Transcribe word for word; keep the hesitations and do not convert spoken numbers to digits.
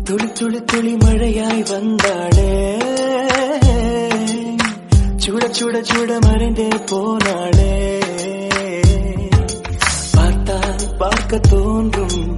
துளி துளி துளி மழையாய் வந்தாளே சுட சுட சுட மறைந்தே போனாளே பார்த்தால் பார்க்க தோன்றும்